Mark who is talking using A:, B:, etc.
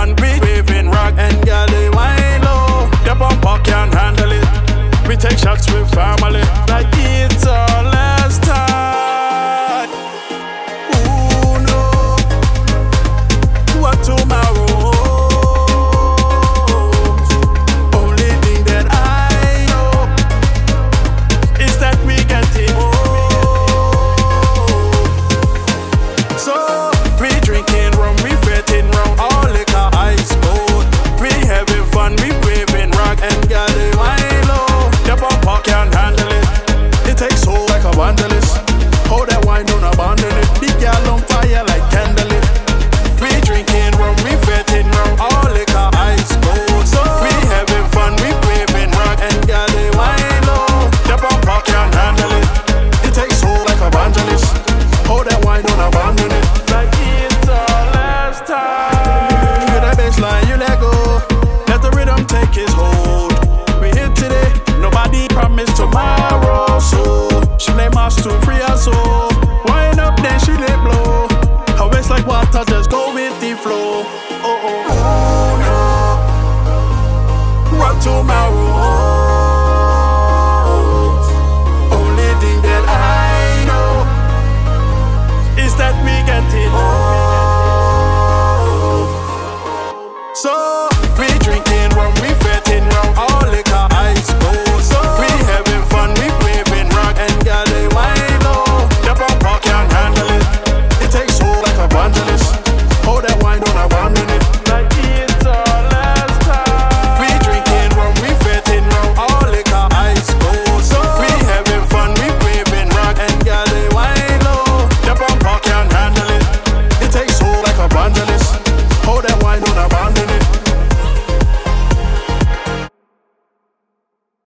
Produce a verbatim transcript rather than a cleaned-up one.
A: fun, we waving rock and girl they wine low. The bumper can't handle it. We take shots with family like it's our last time. Ooh no, what tomorrow? Only thing that I know is that we can take home. So we drinking rum, we fetting round, all liquor ice cold. We having fun, we waving rock and girl they wine low. The bumper can't handle it. It takes hold like a vandalist. Hold that wine, don't abandon it. The girl on fire like candlelit. We drinking rum, we fetting round, all liquor ice cold. So we having fun, we waving rock and girl they wine low. The bumper can't handle it. It takes hold like a evangelist. Hold that wine, don't abandon it. Like it's our last time. Feel that bassline, you let go. Let the rhythm take its hold. We hit today, nobody promised tomorrow. So she play mass to free her soul. Wind up, then she let blow. Her waist like water, just go with the flow. Oh oh, oh no, what tomorrow?